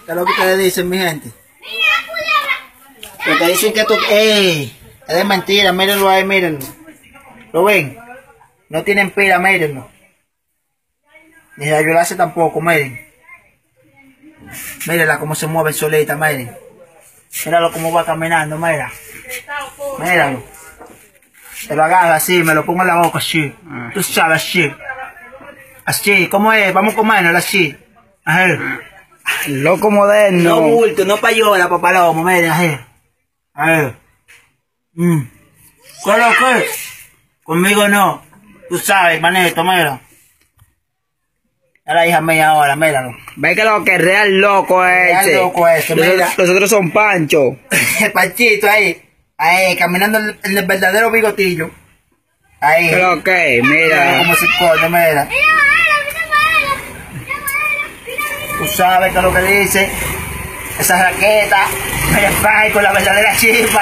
¿Qué es lo que ustedes dicen, mi gente? Porque dicen que tú... ¡Ey! Es de mentira, mírenlo ahí, mírenlo. ¿Lo ven? No tienen pila, mírenlo. Ni la ayudarse tampoco, miren. Mírenla cómo se mueve solita, miren. Míralo cómo va caminando, mira. Míralo. Te lo agarra así, me lo pongo en la boca así. Tú sabes, así. Así, ¿cómo es? Vamos a comernos así. Ajá. Loco moderno. No bulto, no payola, papalomo, miren, así. Ajá. ¿Qué es lo que? Conmigo no. Tú sabes, manito, mira. A la hija mía ahora, míralo. Ve que lo que es real loco ese. Real loco ese, mira. Los otros son Pancho. El Panchito ahí. Ahí, caminando en el verdadero bigotillo. Ahí. ¿Qué lo que? Mira. Como se corta, mira. Tú sabes que es lo que dice. Esa raqueta. Mira el con la verdadera chispa.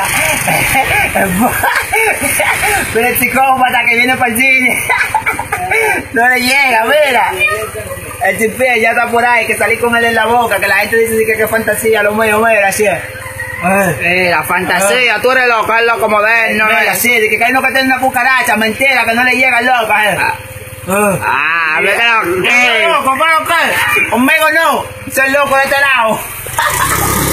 Mira el psicópata que viene para el cine. No le llega, mira. El chipé ya está por ahí, que salí con él en la boca, que la gente dice que fantasía, lo mío, mira, así es. La fantasía, tú eres loco, es loco moderno. Mira, así, de que hay uno que tiene una cucaracha, mentira, que no le llega al loco. Ve que lo que. Loco, ¿qué? Conmigo no, soy loco de este lado.